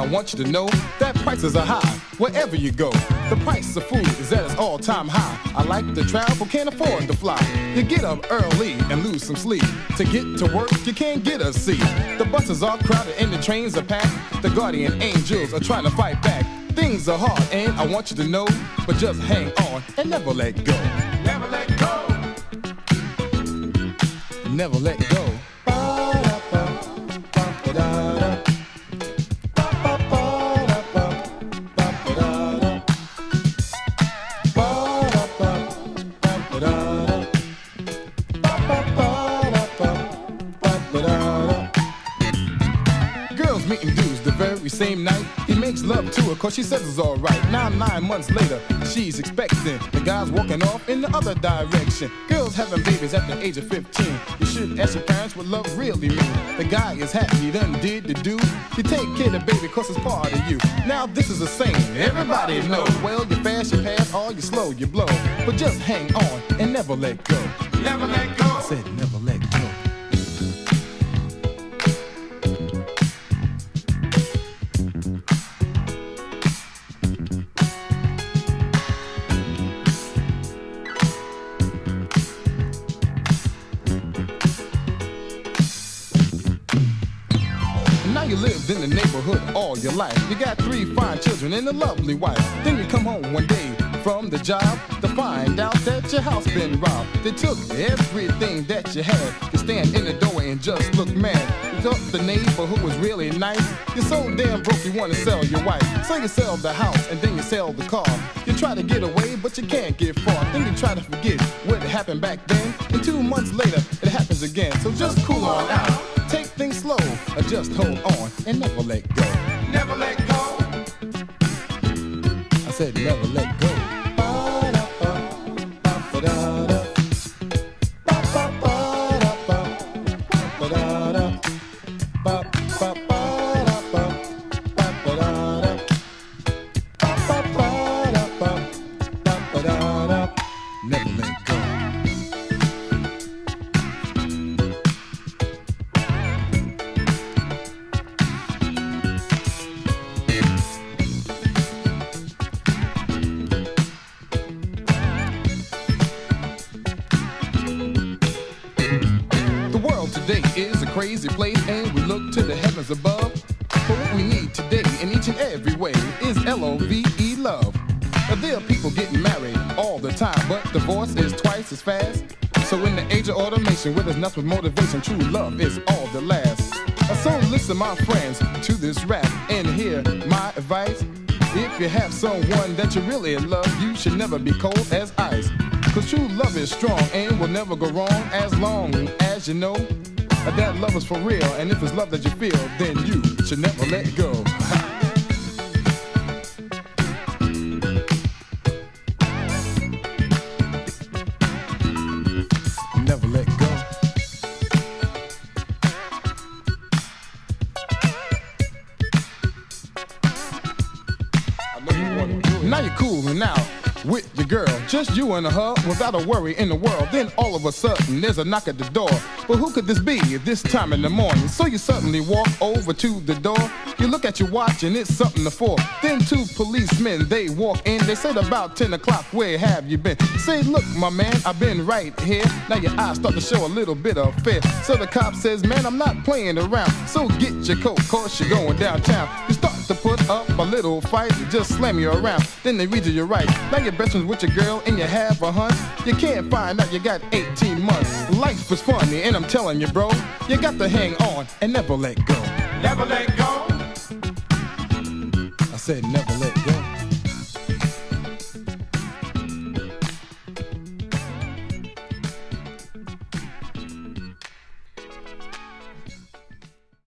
want you to know that prices are high wherever you go. The price of food is at its all-time high. I like to travel, can't afford to fly. You get up early and lose some sleep. To get to work, you can't get a seat. The buses are crowded and the trains are packed. The guardian angels are trying to fight back. Things are hard and I want you to know, but just hang on and never let go. Never let go. Never let go. Girls meeting dudes the very same night. He makes love to her cause she says it's alright. Now 9 months later, she's expecting. The guy's walking off in the other direction. Girls having babies at the age of 15. You should ask your parents what love really means. The guy is happy, he done did the do. You take care of the baby cause it's part of you. Now this is a saying, everybody knows. Well, you fast, you pass, or you slow, you blow. But just hang on and never let go. Never let go. I said never let go. You lived in the neighborhood all your life. You got 3 fine children and a lovely wife. Then you come home one day from the job to find out that your house been robbed. They took everything that you had. You stand in the doorway and just look mad. You thought the neighbor who was really nice. You're so damn broke you want to sell your wife. So you sell the house and then you sell the car. You try to get away but you can't get far. Then you try to forget what happened back then. And 2 months later it happens again. So just cool on out. Take things slow, or just hold on and never let go. Never let go. I said never let go. Never let go. Today is a crazy place and we look to the heavens above. But what we need today in each and every way is L-O-V-E, love. Now, there are people getting married all the time, but divorce is twice as fast. So in the age of automation where there's nothing but motivation, true love is all that lasts. So listen my friends to this rap and hear my advice. If you have someone that you really love, you should never be cold as ice. Cause true love is strong and will never go wrong as long as you know that love is for real. And if it's love that you feel, then you should never let go. Never let go. I know you wanna do it. Now you're cooling out with your girl, just you and her, without a worry in the world. Then all of a sudden there's a knock at the door. But who could this be at this time in the morning? So you suddenly walk over to the door. You look at your watch and it's something to 4. Then 2 policemen, they walk in. They said about 10 o'clock, where have you been? Say, look my man, I've been right here. Now your eyes start to show a little bit of fear. So the cop says, man, I'm not playing around. So get your coat, cause you're going downtown. You start to put up a little fight, they just slam you around. Then they read you your right. Now you're best friends with your girl and you have a hunch. You can't find out you got 18 months. Life was funny and I'm telling you bro, you got to hang on and never let go. Never let go. I said never let go.